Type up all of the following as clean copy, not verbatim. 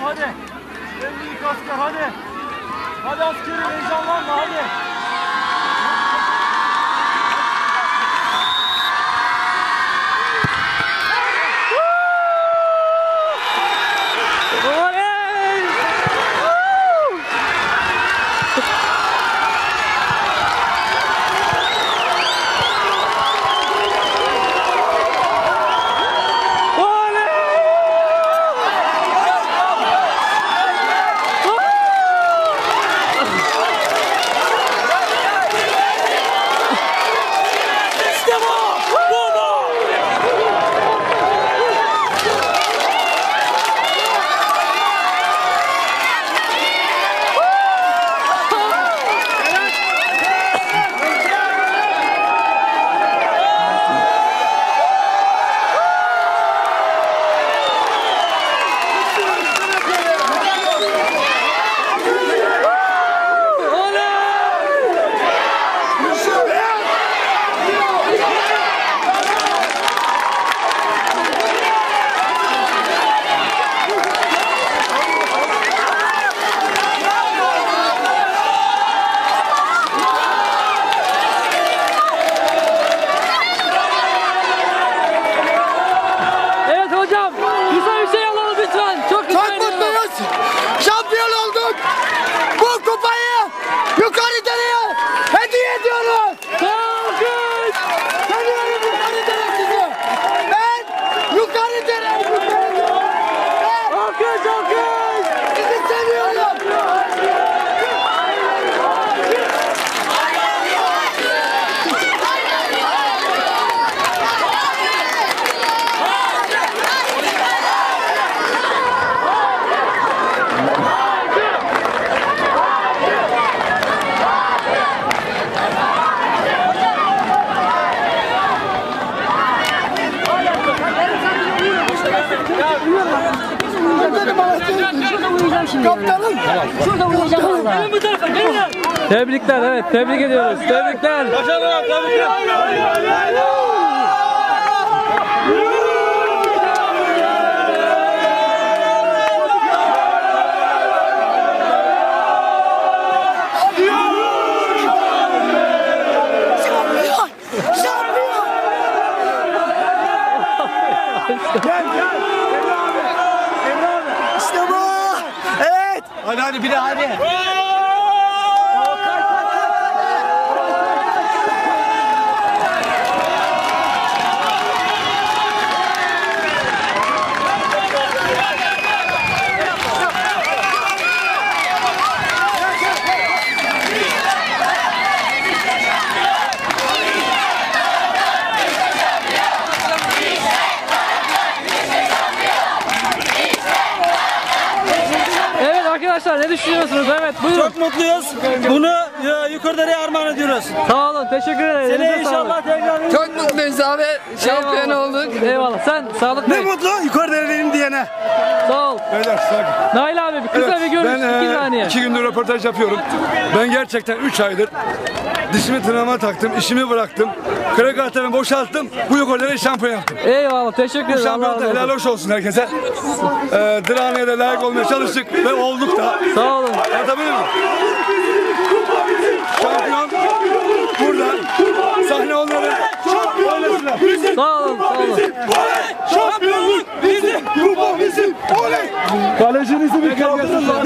hadi. En büyük asker hadi. Hadi askerim heyecanlanma hadi. Kaptanım. Şurada uyuyacağım. Gelin bu tarafa gelin. Tebrikler, evet, tebrik ediyoruz. Tebrikler. Başarılar, tebrikler. Gel gel. Emre abi. İşte bu. Evet. Hadi bir daha hadi. Arkadaşlar ne düşünüyorsunuz? Evet, buyurun. Çok mutluyuz. Bunu Yukarıdere'ye armağan ediyoruz. Sağ olun, teşekkür ederiz. Seni inşallah tekrar. Çok mutluyuz abi. Şampiyon olduk. Eyvallah. Sen sağlık Ne Bey. mutlu Yukarıdere benim diyene. Sağ ol. Beyler sakin. Nail abi kısa bir görüş. Ben 2 saniye. 2 gündür röportaj yapıyorum. Ben gerçekten 3 aydır dişimi tırnağıma taktım, işimi bıraktım. Kırık kartlarımı boşalttım. Bu yukarılara şampiyon yaptım. Eyvallah, teşekkür Bu ederim. şampiyonlukta helal hoş olsun herkese. Dırhane'ye de layık olmaya çalıştık ve olduk da. Sağ olun. Anlatabilir miyim? Şampiyon burada. Sahne onları. Öylesinler. Sağ olun, sağ olun. Şampiyonluk bizim. Kupa bizim. Oley. Kalecinizi bir kaldırın lan.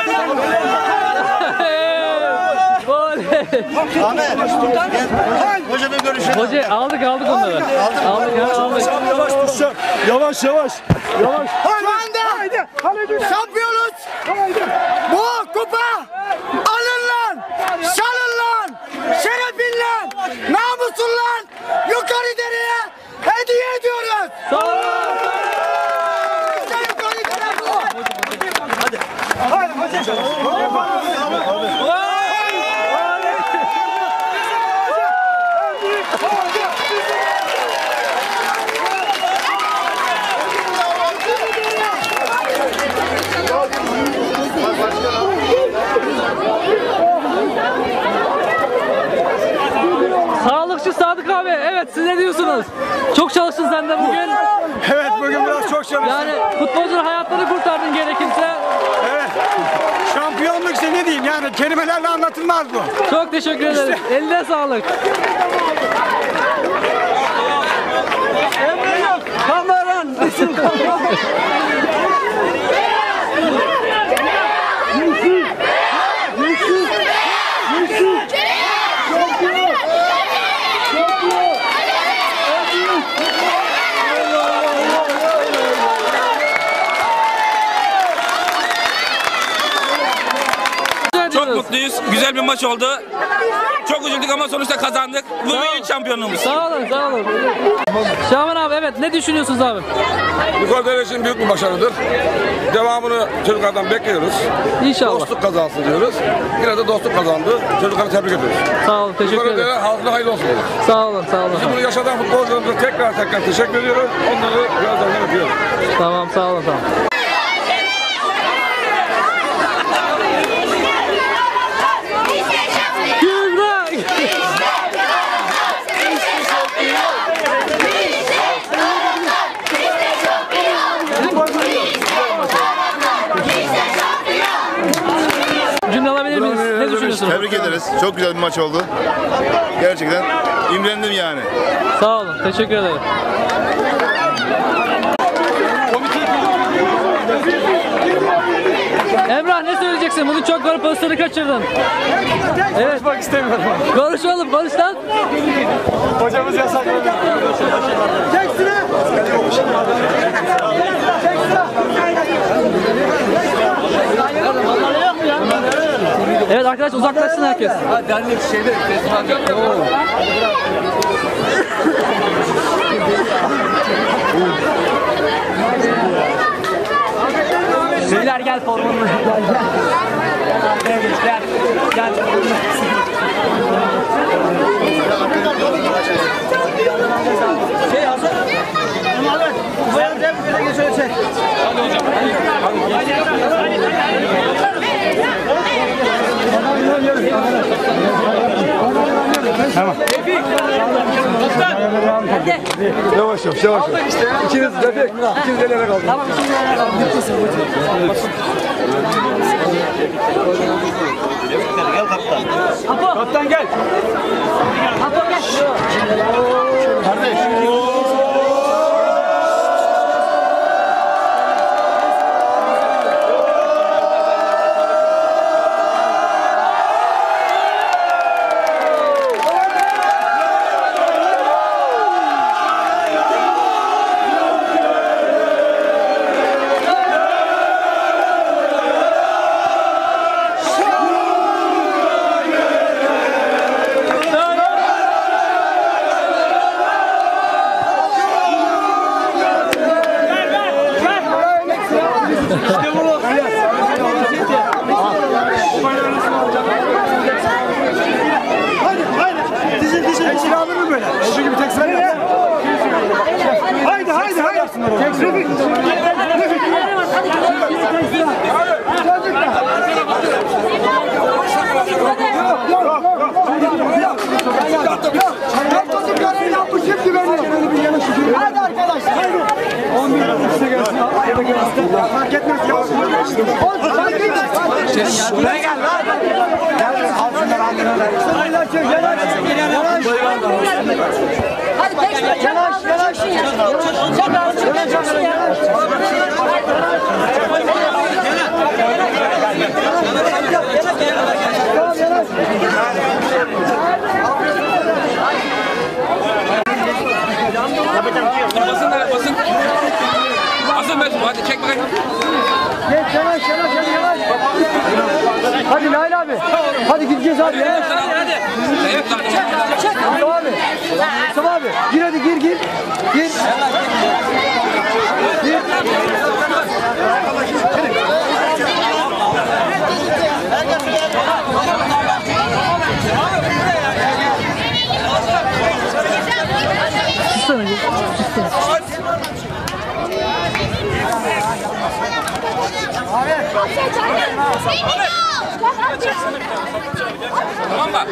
Hoca bir görüşelim. Hoca aldık onları. Aldık. Yavaş düşecek. Yavaş yavaş. Yavaş. Şu anda şampiyonuz. Bu kupa alın lan. Çalın lan. Şerefinle. Namusunla. Yukarıdere'ye hediye ediyoruz. Sağ olun. İşte Yukarıdere bu. Hadi hocam. Sağlıkçı Sadık abi, evet siz ne diyorsunuz? Çok çalıştın sen de bugün. Evet bugün biraz çok çalıştım. Yani futbolcuların hayatlarını kurtardın gerekirse. işte ne diyeyim yani kelimelerle anlatılmaz bu. Çok teşekkür ederiz. Eline sağlık. Emre yok. Kameran. Çok mutluyuz. Güzel bir maç oldu. Çok üzüldük ama sonuçta kazandık. Bu büyük şampiyonluğumuz. Sağ olun, sağ olun. Şaban abi, evet, ne düşünüyorsunuz abi? Yukarıda için büyük bir başarıdır. Devamını çocuklardan bekliyoruz. İnşallah. Dostluk kazansın diyoruz. Yine de dostluk kazandı. Çocukları tebrik ediyoruz. Sağ olun, teşekkür ederim. Yukarıda halkına hayırlı olsun. Sağ olun, sağ olun. Bunu yaşatan futbolcularımıza tekrar teşekkür ediyorum. Onları gözlerinden öpüyorum. Tamam, sağ olun, tamam. Cümle alabilir miyiz? Ne düşünüyorsunuz? Tebrik ederiz. Çok güzel bir maç oldu. Gerçekten imrendim yani. Sağ olun, teşekkür ederim. Emrah, ne söyleyeceksin? Bugün çok gol pozisyonu kaçırdın. Evet. Konuşmak istemiyorum. Konuş oğlum, konuş lan. Hocamız yasakladı. Evet arkadaş, uzaklaşsın herkes. Beyler gel formanı. Gel. Şey hazır. Bu yana dev böyle geçecek. Hadi hocam. Tamam. Yavaş yavaş yavaş. İkiniz Refik, ikiniz el ele kaldı. Tamam, ikiniz el ele kaldı. Gel kaptan. Kaptan gel. Apo gel. Kardeş. Hadi arkadaşlar. 11 işte gelsin. Fark etmez. Buraya gel lan. Gel altından aldın. Hadi tek yavaş yavaş. Basın. Basın ben. Hadi çek bakayım. Yavaş. Hadi Nail abi. Hadi gideceğiz abi. Hadi. Mustafa abi. Mustafa abi. Gir hadi gir. Gir. Tamam mı?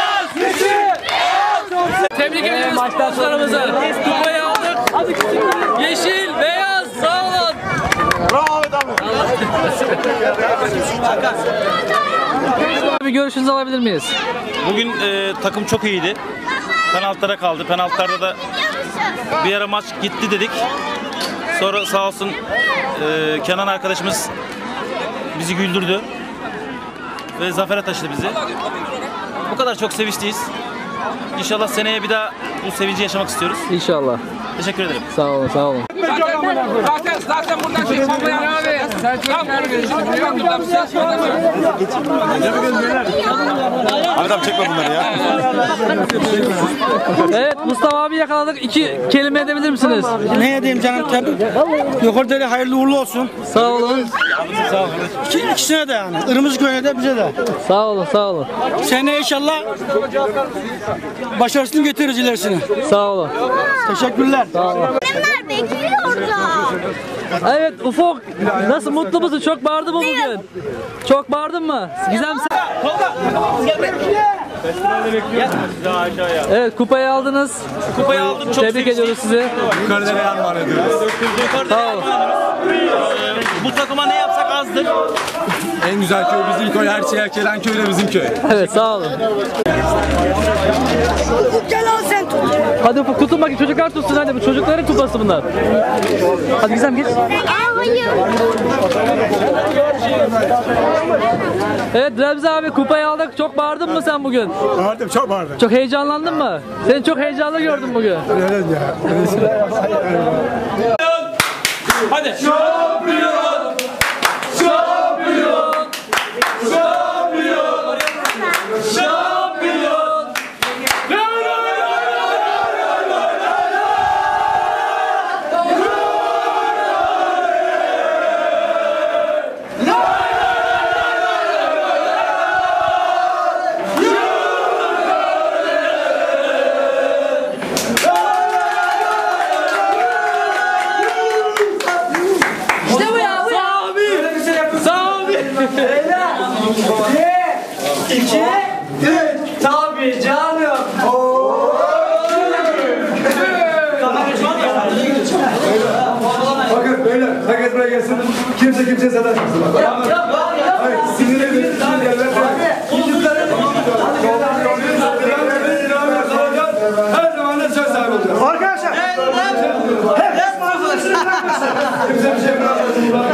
Tebrik ediyoruz maçlarımızı. Kupayı aldık. Hadi yeşil, beyaz, sağ olun. Bravo Ahmet abi. Bir görüşünüzü alabilir miyiz? Bugün takım çok iyiydi. Penaltılara kaldı. Penaltılarda da bir ara maç gitti dedik. Sonra sağ olsun Kenan arkadaşımız bizi güldürdü. Ve zafere taşıdı bizi. Bu kadar çok sevinçliyiz. İnşallah seneye bir daha bu sevinci yaşamak istiyoruz. İnşallah. Teşekkür ederim. Sağ olun, sağ olun. Zaten buradan şey toplayan abi. Ahmet abi çekme bunları ya. Evet, Mustafa abi yakaladık. 2 kelime edebilir misiniz? Ne edeyim canım tabii. Yukarıda hayırlı uğurlu olsun. Sağ olun. İkisine de yani. Irmızköy'e de bize de. Sağ olun, sağ olun. Seneye inşallah başarısını getiririz ilerisini. Sağ olun. Teşekkürler. Sağ olun. Annemler bekliyor orada. Evet Ufuk, nasıl, mutlu musun? Çok bağırdın mı bugün? Çok bağırdın mı? Gizem sen... Evet, kupayı aldınız. Kupayı aldım. Çok Tebrik ediyoruz sizi. Yukarıda beyan var ediyoruz. Sağ olun. Bu takıma ne yapsak azdır. En güzel köy bizim köy. Her şey Erkelen köy de bizim köy. Evet, sağ olun. Gel al sen tut. Hadi Ufuk, tutun bakayım, çocuklar tutsun hadi. Bu çocukların kupası bunlar. Hadi Gizem geç. Hayır. Evet Remzi abi, kupayı aldık. Çok bağırdın mı sen bugün? Bağırdım, çok bağırdım. Çok heyecanlandın mı? Seni çok heyecanlı gördüm bugün. Evet ya. Hadi. Şampiyon! Şampiyon! Şampiyon! Şampiyon! İşte bu ya, bu ya. Tabii canım. Bakın beyler, herkes buraya gelsin. Kimse kimseye sataşmasın. Hayır, sinir edin. Her zaman da söz sahibi olacağız. Arkadaşlar. Kimse bir şey bırakmasın.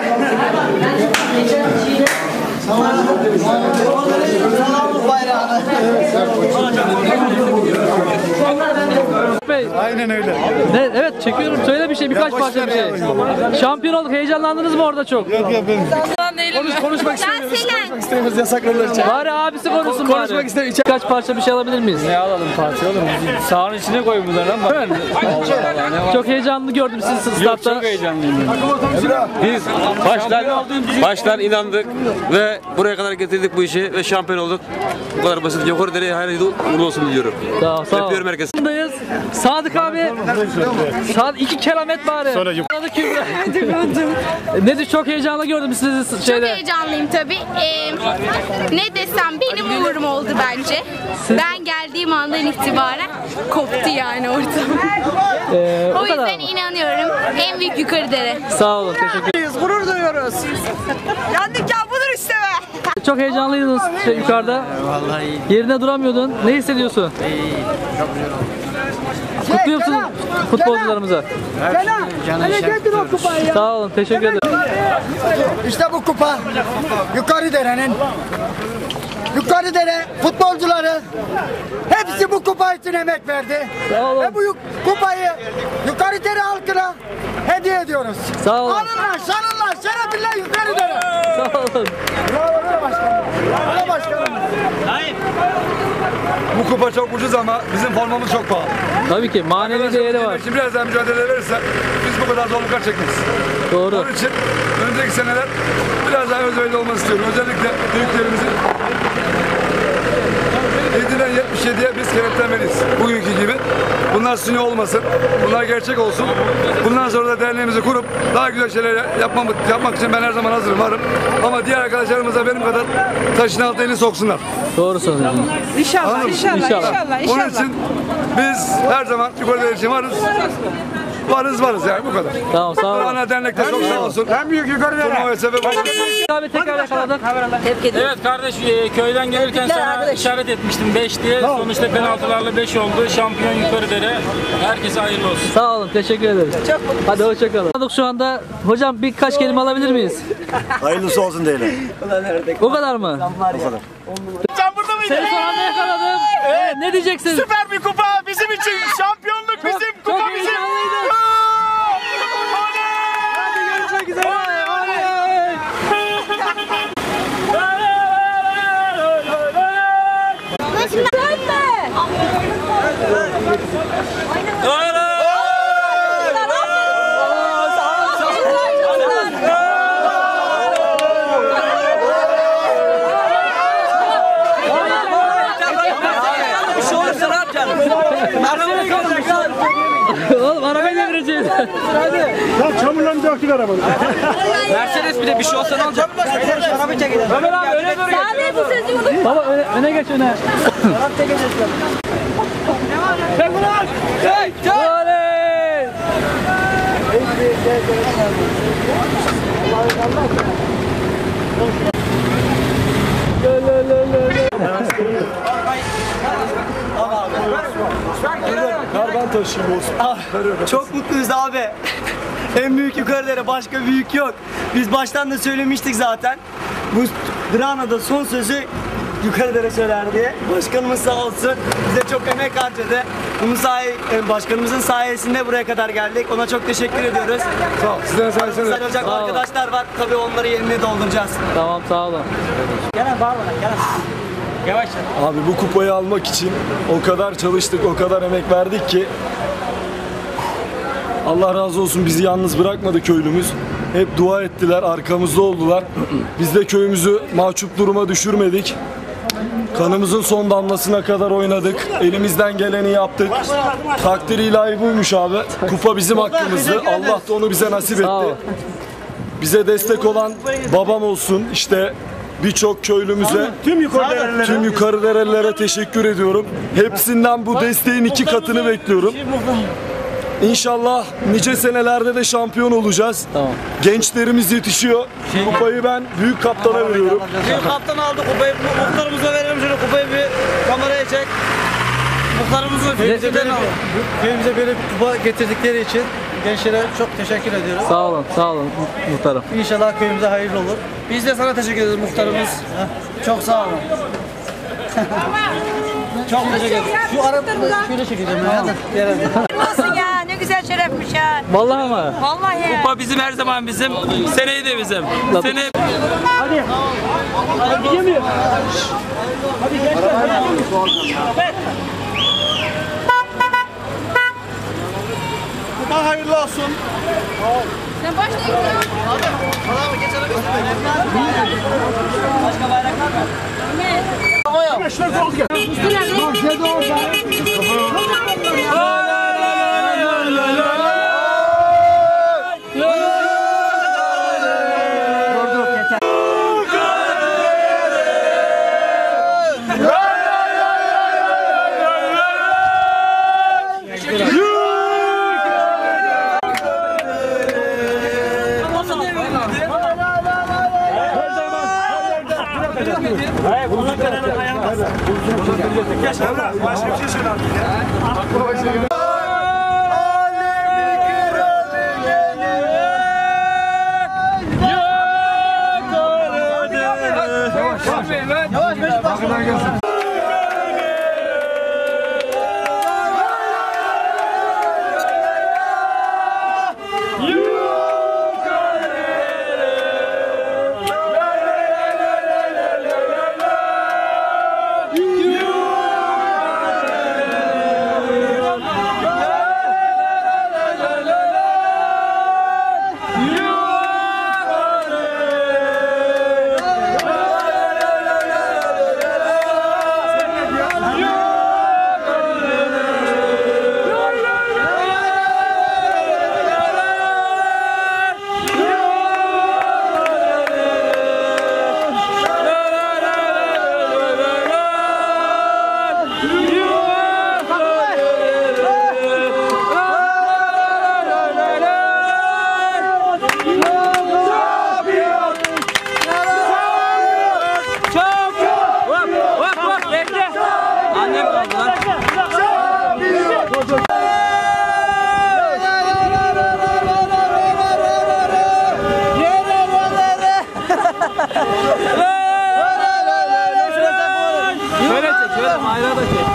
Bey. Aynen öyle. Ne, evet çekiyorum. Söyle bir şey, birkaç parça bir şey. Şampiyon olduk. Heyecanlandınız mı orada çok? Yok yok benim. Konuşmak İstemiyoruz yasaklarlar için. Bari abisi konuşsun bari. Konuşmak istemiyorum. Birkaç parça bir şey alabilir miyiz? Ne alalım parça oğlum? Sahanın içine koy bunları ama. Çok heyecanlı gördüm sizi statta. Çok heyecanlıyım. Biz baştan inandık ve buraya kadar getirdik bu işi ve şampiyon olduk. Bu kadar basit. Yukarı dereye hayırlı uğurlu olsun diliyorum. Sağ ol. Öpüyorum herkes. Buradayız. Sadık abi. Sadık 2 kelamet bari. Sadık Kübra. Nedir, çok heyecanlı gördüm sizi şeyde. Çok heyecanlıyım tabii. Ne desem benim umurum oldu bence. Ben geldiğim andan itibaren koptu yani ortam. O yüzden inanıyorum. En büyük Yukarıdere. Sağ olun, teşekkür ederim. Gurur duyuyoruz. Yandık ya, budur işte be. Çok heyecanlıydınız yukarıda. Vallahi Yerine duramıyordun. Ne hissediyorsun? Kutluyor musun futbolcularımıza? Sağ olun, teşekkür ederim. İşte bu kupa Yukarıdere'nin. Yukarıdere futbolcuları hepsi bu kupa için emek verdi. Sağ olun. Ve bu kupayı Yukarıdere halkına hediye ediyoruz. Sağ olun. Alınlar, şanınlar, şerefle Yukarıdere. Sağ olun. Bravo başkanım. Bravo başkanım. Bu kupa çok ucuz ama bizim formamız çok pahalı. Tabii ki manevi değeri var. Şimdi biraz daha mücadele verirse biz bu kadar zorluklar çekmeyiz. Doğru. Onun için önümüzdeki seneler biraz daha özverili olması istiyorum. Özellikle büyüklerimizin 7'den 77'ye biz kenetlenmeliyiz. Bugünkü gibi. Bunlar suni olmasın. Bunlar gerçek olsun. Bundan sonra da derneğimizi kurup daha güzel şeyler yapmak için ben her zaman hazırım, varım. Ama diğer arkadaşlarımız da benim kadar taşın altına elini soksunlar. Doğru söylüyorsun. İnşallah, inşallah, inşallah, inşallah. Onun için biz her zaman Yukarıdere için varız. varız yani bu kadar. Tamam sağ olun. Ana dernekte çok sağ olsun. En büyük yukarı Turnuvaya sebep olsun. Abi tekrar yakaladık. Evet kardeş köyden gelirken sana işaret etmiştim 5 diye. Sonuçta penaltılarla 5 oldu. Şampiyon Yukarıdere. Herkese hayırlı olsun. Sağ olun teşekkür ederiz. Hadi hoşçakalın. Şu anda hocam birkaç kelime alabilir miyiz? Hayırlısı olsun diyelim. O kadar mı? Sen burada mıydın? Seni son anda yakaladım. Evet. Ne diyeceksin? Süper bir kupa bizim için. Şampiyonluk bizim, kupa çok bizim. heyecanlıydı. Hadi görüşmek üzere. Oğlum arabayı devireceğiz. Ya çamurlarını döktük arabanı. Mercedes bir de bir şey olsa ne olacak? Arabayı çekelim. Ömer abi öne doğru geç. Baba öne geç öne. Oley! Kardan taşıyım olsun. Çok mutluyuz abi. En büyük Yukarıdere, başka büyük yok. Biz baştan da söylemiştik zaten. Bu Drana'da son sözü Yukarıdere söyler diye. Başkanımız sağ olsun bize çok emek harcadı. Başkanımızın sayesinde buraya kadar geldik. Ona çok teşekkür ediyoruz. Sağ ol. Sizden sayesinde. Güzel olacak arkadaşlar var. Tabii onları yerini dolduracağız. Tamam sağ olun. Gelen bağırma lan, gelen. Yavaş. Abi bu kupayı almak için o kadar çalıştık, o kadar emek verdik ki Allah razı olsun bizi yalnız bırakmadı köylümüz. Hep dua ettiler, arkamızda oldular. Biz de köyümüzü mahcup duruma düşürmedik. Kanımızın son damlasına kadar oynadık. Elimizden geleni yaptık. Takdir ilahi buymuş abi. Kupa bizim hakkımızdı. Allah da onu bize nasip Sağ ol. etti. Bize destek olan babam olsun, işte birçok köylümüze, tüm Yukarıderelilere teşekkür ediyorum. Hepsinden bu desteğin 2 katını bekliyorum. İnşallah nice senelerde de şampiyon olacağız. Tamam. Gençlerimiz yetişiyor. Kupayı ben büyük kaptana veriyorum. Büyük kaptan aldı kupayı. Muhtarımıza verelim şöyle kupayı bir kameraya çek. Muhtarımızın köyümüze böyle bir kupa getirdikleri için gençlere çok teşekkür ediyoruz. Sağ olun muhtarım. İnşallah köyümüze hayırlı olur. Biz de sana teşekkür ederiz muhtarımız. Çok sağ olun. Çok teşekkür ederim. Şu arabayı şöyle çekeceğim ya. Nasıl ya? Ne güzel şerefmiş ya. Vallahi mı? Vallahi ya. Kupa bizim her zaman bizim. Seneyi de bizim. Seneye... Hadi gidemiyor. Hadi gençler. Kupa hayırlı olsun. Sen başla git ya. Başka bayraklar mı? Başka bir şey söyle artık ya. Şöyle çek, şöyle mayra da çek.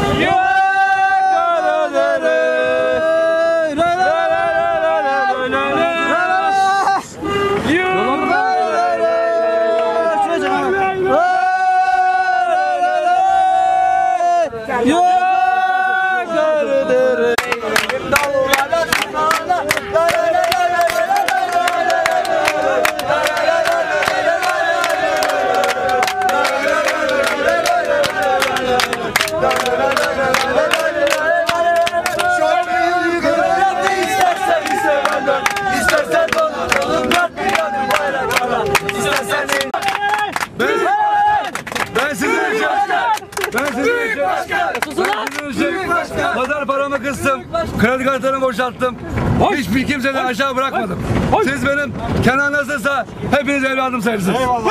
Pazar paramı kıstım, kredi kartlarımı boşalttım. Hiçbir kimseden aşağı bırakmadım. Siz benim Kenan nasılsa hepiniz evladım sayılırsınız. Eyvallah.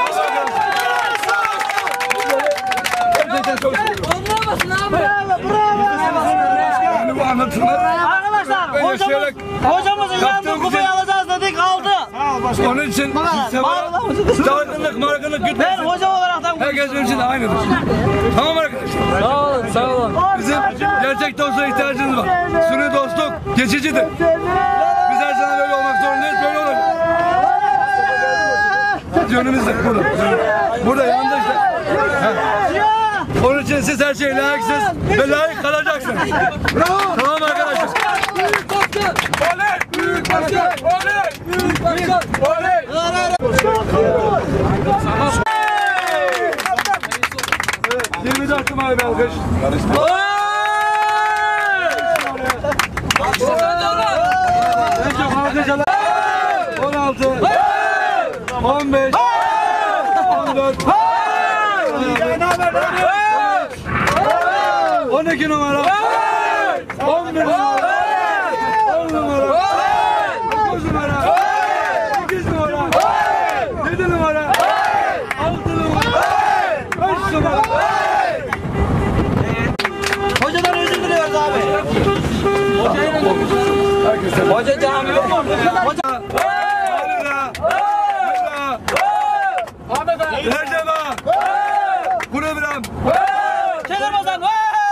Anlamasın abi. Yani bu anlatılmaz. Arkadaşlar hocamızın yandığı kupayı alacağız dedik aldı. Onun için dargınlık gütmesin. Ben hoca olaraktan Herkes benim için aynıdır. Tamam arkadaşlar. Sağ olun, sağ olun. Bizim gerçek dostluğa ihtiyacımız var. Suni dostluk geçicidir. Biz her zaman böyle olmak zorundayız, böyle olacak. Yönümüzde burada. Burada yanında işte. Onun için siz her şeye layıksınız ve layık kalacaksınız. Bravo. Tamam arkadaşlar. Büyük başkan. Oley! Büyük başkan! Oley! Büyük başkan! Oley! Evet, 24 numara bir alkış. 16 15 14 12 numara 11 numara 10 numara 9 numara 8 numara 7 numara 6 numara 5 numara. Hocadan özür diliyoruz abi. Hoca cami yok mu? Hoca. Recep Ağa. Program. Kelemazan.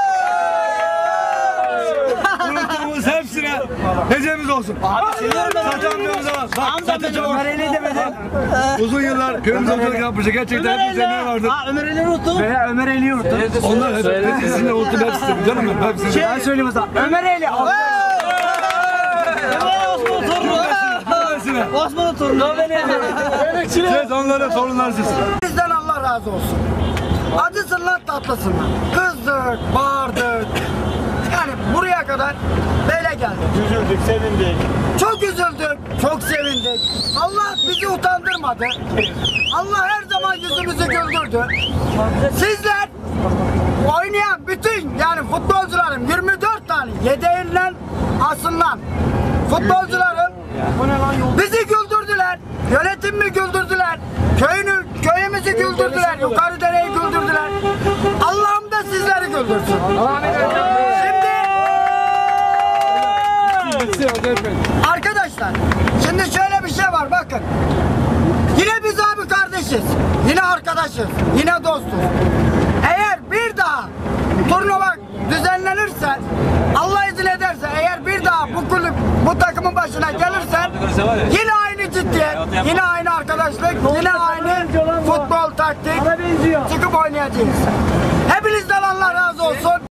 Unuttuğumuz hepsine hecemiz olsun. Ömer'eli demedim. Uzun yıllar köyümüz hocalık yapmıştı. Gerçekten hepimiz emeği vardı. Ömer'eli unuttum. Veya Ömer'eli'yi unuttum. Onlar hepsini unuttum hepsini. Canım benim hepsini. Ben söyleyeyim o zaman. Ömer'eli. Osman'ın torunu. Siz onların sorunlarsınız. Bizden Allah razı olsun. Acısınlar tatlısınlar. Kızdık, bağırdık. Yani buraya kadar böyle geldik. Üzüldük, sevindik. Çok üzüldük, çok sevindik. Allah bizi utandırmadı. Allah her zaman yüzümüzü güldürdü. Sizler oynayan bütün yani futbolcuların 24 tane yedeğinden asılan futbolcuların bizi güldürdüler. Yönetimimi güldürdüler. Köyümüzü güldürdüler. Yukarı dereyi güldürdüler. Allah'ım da sizleri güldürsün. Arkadaşlar, şimdi şöyle bir şey var bakın. Yine biz abi kardeşiz. Yine arkadaşız. Yine dostuz. Eğer bir daha turnuva düzenlenirse, Allah izin ederse, eğer bir daha bu kulüp, bu takımın başına gelirsen yine aynı ciddiyet, yine aynı arkadaşlık, yine aynı futbol taktik çıkıp oynayacağız. Hepinizden Allah razı olsun.